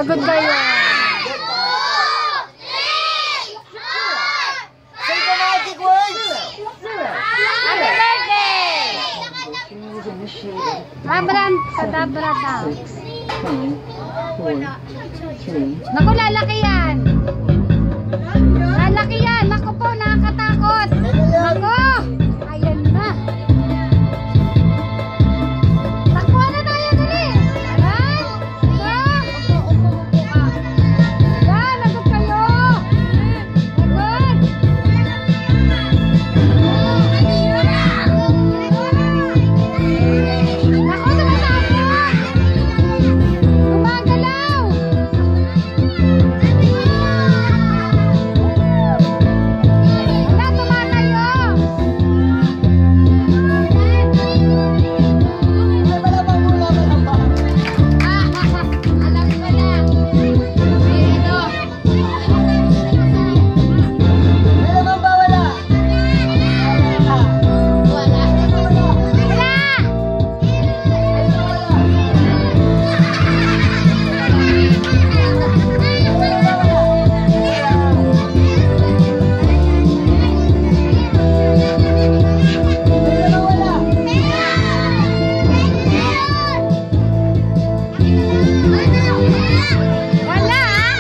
Pagod kayo. Say the magic words! Happy birthday! Abram, kadabra daw. Naku, lalaki yan. Lalaki yan. Naku po, nakakatakot. Naku! Ayan na. Takbuhan na tayo, dali. Ayan. Ayan, lagot kayo. Lagot. Naku, sumasabot. Gumagalaw. Wala, tumatayo. Alam ko na. Dito. May naman ba wala? Wala. Wala. Wala.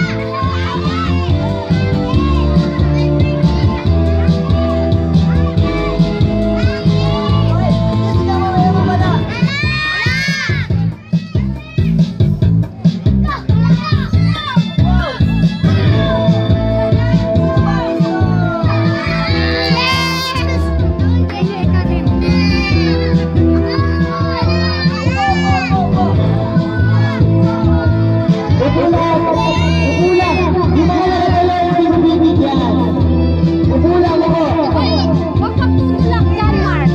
Huwag magtutulak dyan, Mark.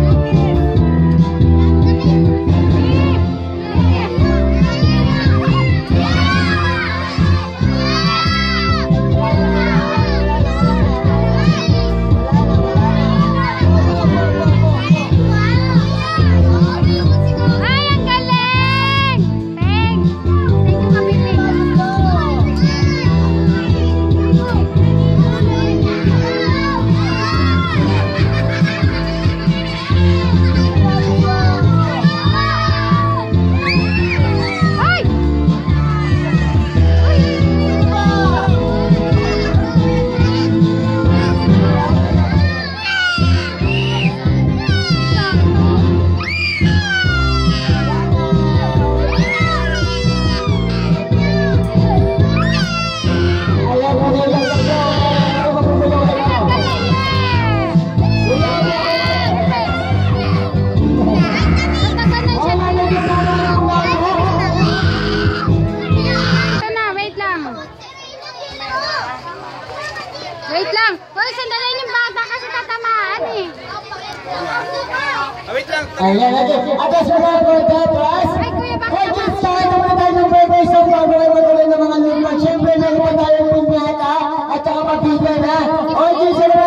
Ay, ang galing! Thanks! Thank you kami, Ay! Ito na, wait lang. Wait lang. Hoy, sandali yung bata kasi tatamaan eh. Wait lang. Ayan, atas mo na birthday, atras. Ay, kuya, bakit Hey, naman? kids, tayo naman tayo ng birthday song bago ay matuloy ng mga lupa. Siyempre, meron pa tayong pinyata at saka pabigyan na. O, kids,